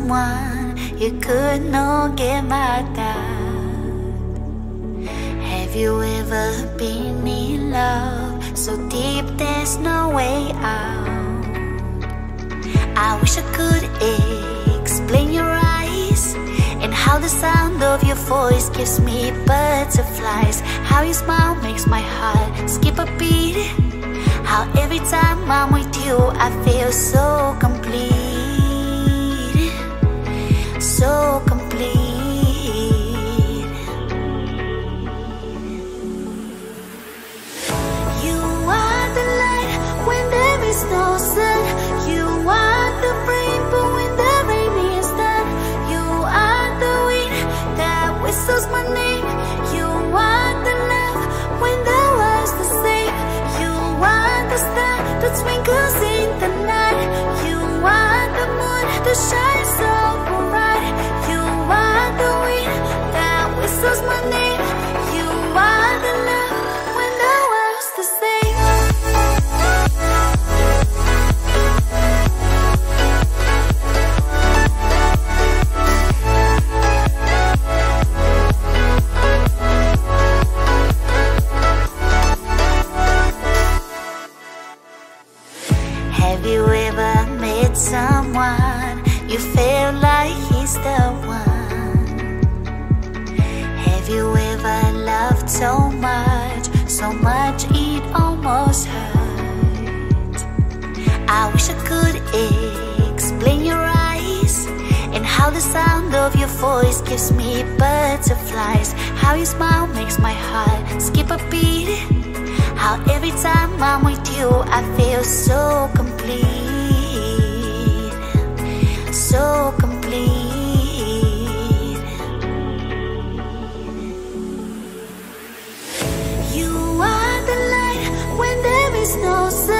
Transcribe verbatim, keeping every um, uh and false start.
someone you could not get my doubt. Have you ever been in love so deep there's no way out? I wish I could explain your eyes and how the sound of your voice gives me butterflies. How your smile makes my heart skip a beat. How every time I'm with you I feel so complete. So complete. You are the light when there is no sun. You are the rainbow when the rain is done. You are the wind that whistles my name. You are the love when the world's the same. You are the star that twinkles in the night. You are the moon that shines so bright. You are the wind that whistles my name. You are the love when the world's the same. Have you ever met someone you feel like he's the one? Have you ever loved so much, so much it almost hurt? I wish I could explain your eyes and how the sound of your voice gives me butterflies. How your smile makes my heart skip a beat. How every time I'm with you I feel so complete. So complete. You are the light when there is no sun.